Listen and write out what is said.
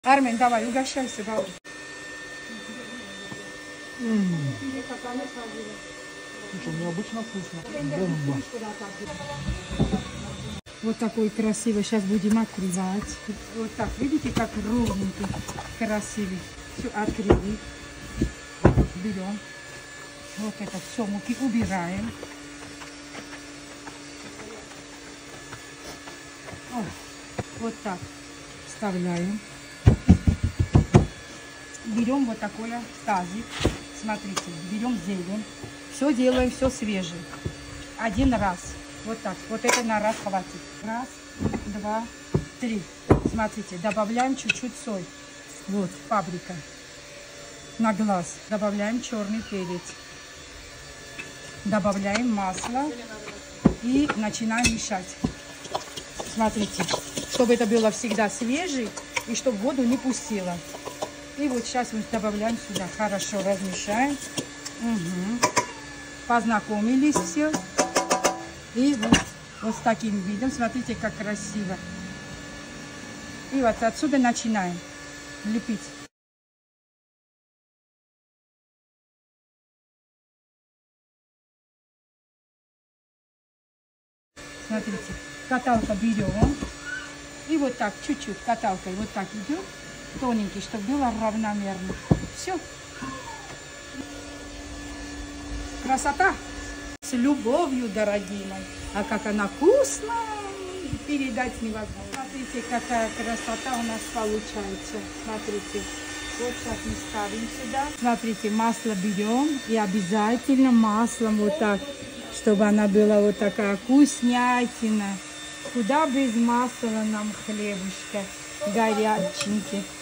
Армен, давай, угощайся, бабу. Слушай, необычно вкусно. Бомба. Вот такой красивый. Сейчас будем открывать. Вот так, видите, как ровненький, красивый. Все открыли. Берем. Вот это все муки убираем. О, вот так вставляем. Берем вот такой тазик. Смотрите, берем зелень. Все делаем, все свежее. Один раз. Вот так. Вот это на раз хватит. Раз, два, три. Смотрите, добавляем чуть-чуть соль. Вот, паприка. На глаз. Добавляем черный перец. Добавляем масло. И начинаем мешать. Смотрите, чтобы это было всегда свежий. И чтобы воду не пустило. И вот сейчас мы добавляем сюда. Хорошо размешаем. Угу. Познакомились все. И вот с таким видом. Смотрите, как красиво. И вот отсюда начинаем лепить. Смотрите, каталка берем. И вот так, чуть-чуть каталкой вот так идем. Тоненький, чтобы было равномерно. Все. Красота. С любовью, дорогие мои. А как она вкусная, передать невозможно. Смотрите, какая красота у нас получается. Смотрите. Вот сейчас мы ставим сюда. Смотрите, масло берем. И обязательно маслом вот так, чтобы она была вот такая вкуснятина. Куда без масла нам хлебушка горяченький.